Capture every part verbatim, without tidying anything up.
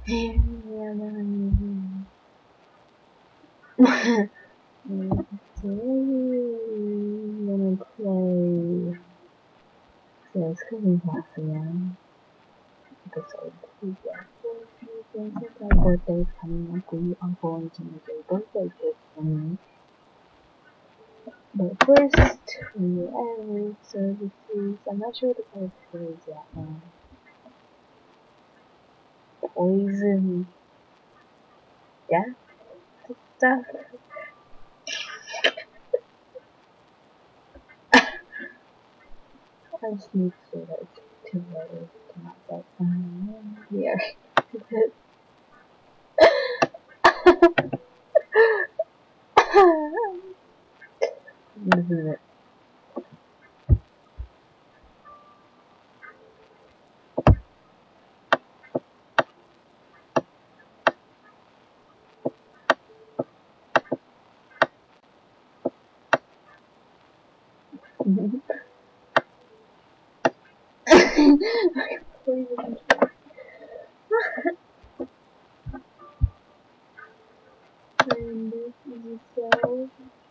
Yeah, I'm gonna play Sales Cooking Class again. Episode two. Yeah. Since my birthday's coming up, we are going to make a birthday cake for me. But first, we add services. I'm not sure what the code is yet. Um, poison. Yeah, stuff. I just need to say that it's two letters, not that. Um, yeah. This is it. Poison. And this is a cell.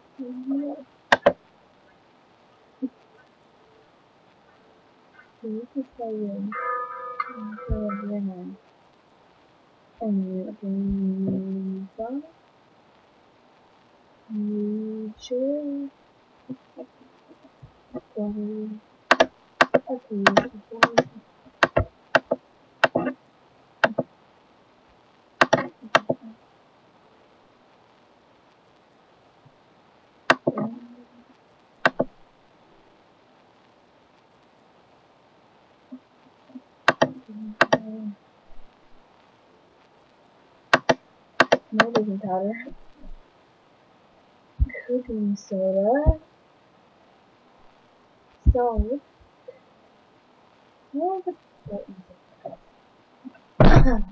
This is seven. Seven. And then five. Nature. Um, okay. No baking powder. Cooking soda. Salt. What was what is it?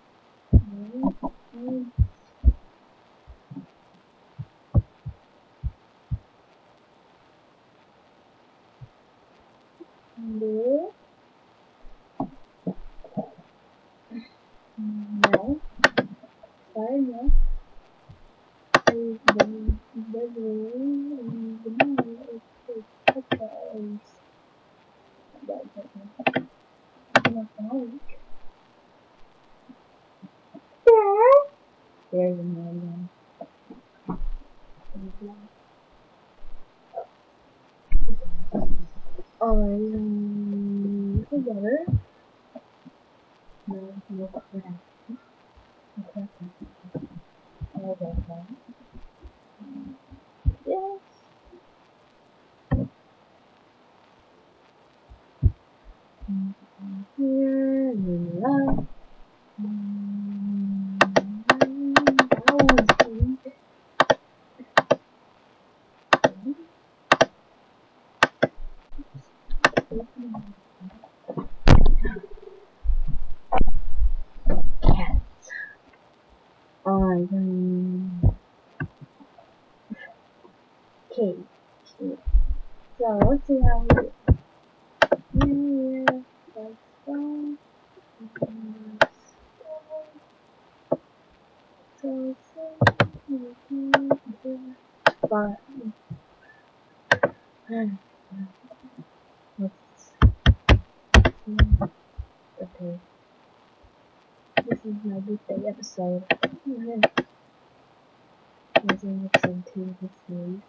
No. No. Sorry, no. Is the the and the no is the peppers. That's it. No garlic. Yeah. There's another one. Um, together. No, no, okay. Okay. Okay. Yes. Here, love. Cats. Alright, um, cake. So let's see how we do. Here, that's fine. So, but, let's see. Okay. This is my birthday episode. This is episode two of this series.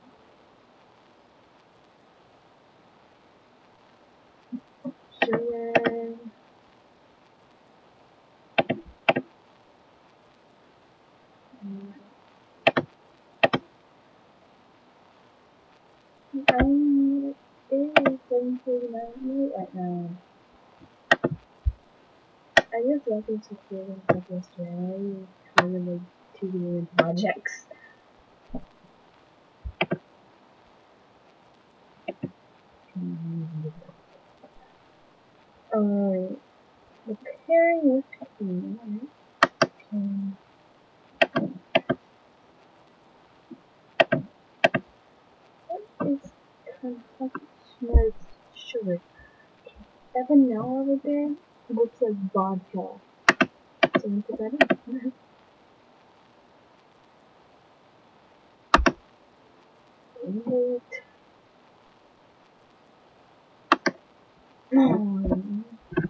Sugar. Um, it is seven forty-nine right now. I just left it to feel like yesterday. I was trying to make two million projects. Alright. The pairing with cooking. Um, what is confectioner's sugar? That vanilla over there looks like vodka. So didn't put that in. It. Um,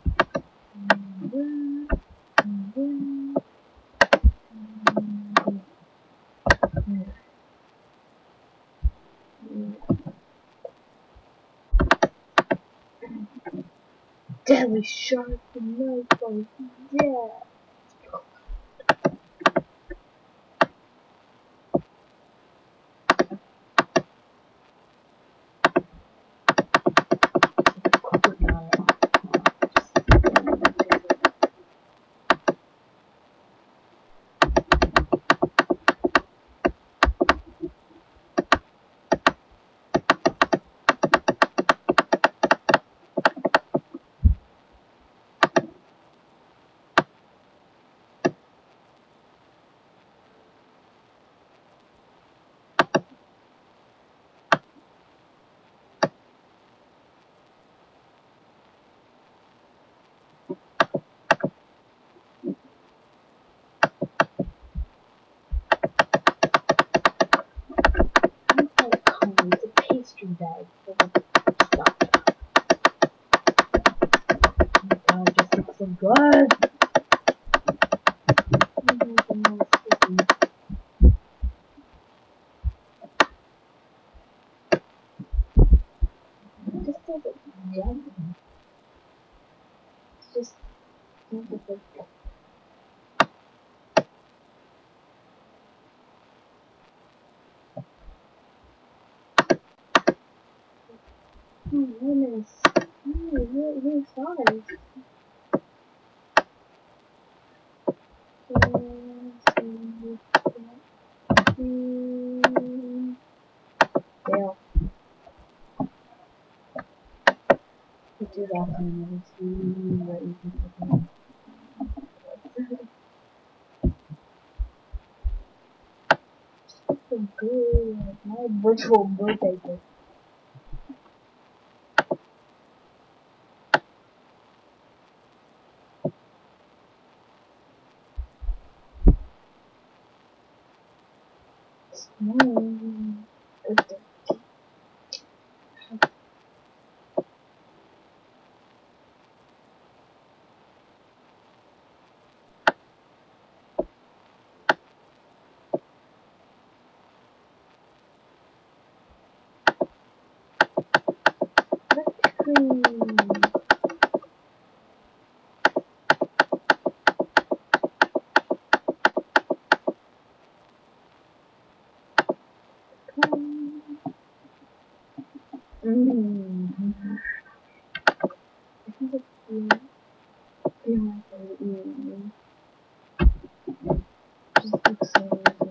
Deadly sharp knife on yeah. It's a pastry bag. Stop. Oh my god, this looks so good. It just doesn't jump. It's just difficult. Oh goodness. Oh, really, really sorry. Fail. Put you back on and see what you can do. So good. Like my virtual birthday gift. Mm. Birthday. Cream. Mm. I think it's feel feel like I mm. Just looks so good.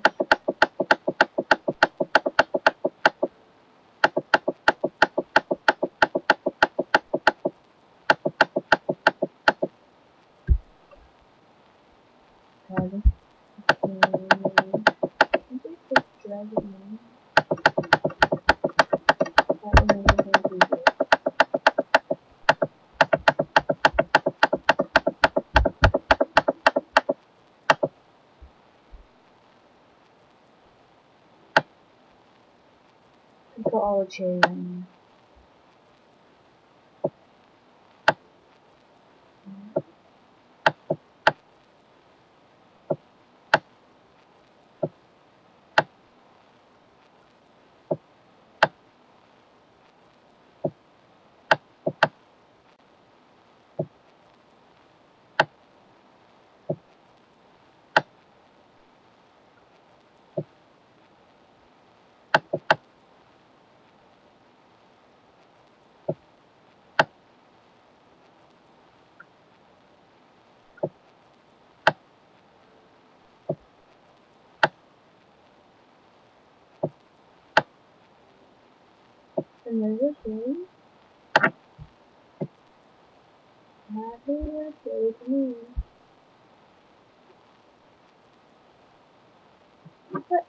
Dragon. Mm. I think it's dragon. That one is going to be good. Put all the cherry on another thing. Happy birthday to me. But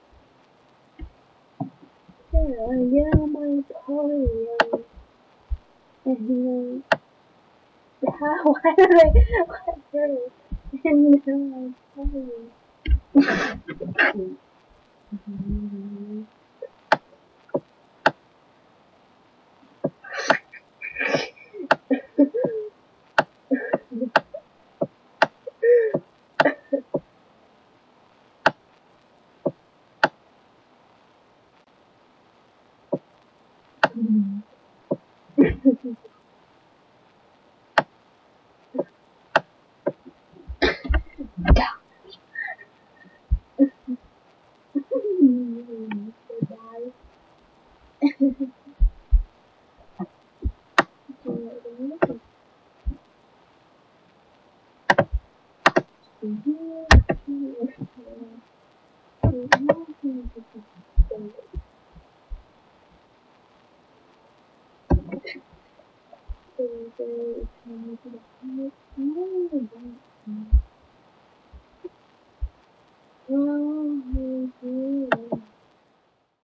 yeah, yeah, my polio. And you know, how? Why did I? Why did I?